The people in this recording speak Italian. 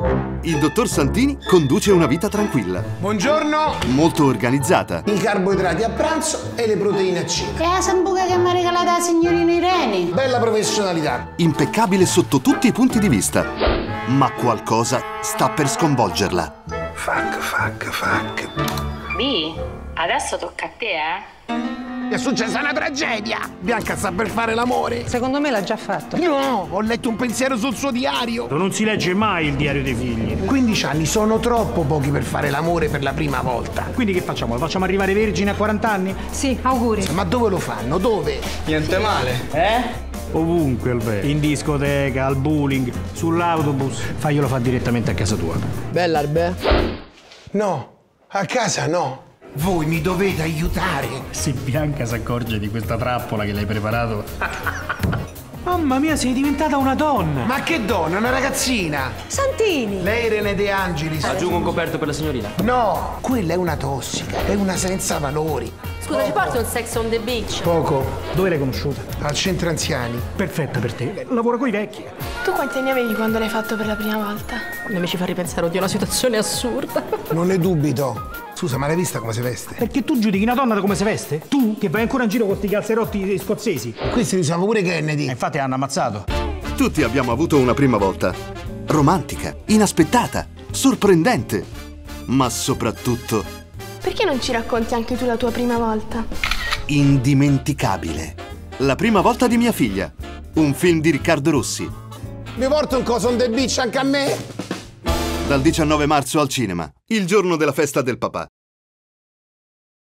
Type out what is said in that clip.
Il dottor Santini conduce una vita tranquilla, Buongiorno. molto organizzata. I carboidrati a pranzo e le proteine a cena. È la sambuca che mi ha regalato la signorina Irene. Bella professionalità. Impeccabile sotto tutti i punti di vista. Ma qualcosa sta per sconvolgerla. Fac. Bi, adesso tocca a te, È successa una tragedia. Bianca sta per fare l'amore. Secondo me l'ha già fatto. No, ho letto un pensiero sul suo diario. Non si legge mai il diario dei figli. 15 anni sono troppo pochi per fare l'amore per la prima volta. Quindi che facciamo? Lo facciamo arrivare vergine a 40 anni? Sì, auguri. Ma dove lo fanno? Dove? Niente male. Ovunque, Alberto. In discoteca, al bowling, sull'autobus. Faglielo fare direttamente a casa tua. Bella, Albe? No, a casa no. Voi mi dovete aiutare. Se Bianca si accorge di questa trappola che l'hai preparato... Mamma mia, sei diventata una donna! Ma che donna, una ragazzina. Santini! Lei Irene De Angelis. Aggiungo un coperto per la signorina. No, quella è una tossica, è una senza valori. Scusa, ci porti un Sex on the Beach? Poco, Dove l'hai conosciuta? al centro anziani. Perfetta per te. Lavora coi vecchi. Tu quanti anni avevi quando l'hai fatto per la prima volta? Non mi ci fa ripensare, oddio, è una situazione assurda. Non ne dubito. Scusa, ma l'hai vista come si veste? Perché tu giudichi una donna da come si veste? Tu, che vai ancora in giro con sti calzerotti scozzesi. Questi li chiama pure Kennedy. Infatti hanno ammazzato. Tutti abbiamo avuto una prima volta. Romantica, inaspettata, sorprendente. Ma soprattutto Perché non ci racconti anche tu la tua prima volta? indimenticabile. La prima volta di mia figlia. Un film di Riccardo Rossi. Mi porta un coso on the beach anche a me? Dal 19 marzo al cinema, il giorno della festa del papà.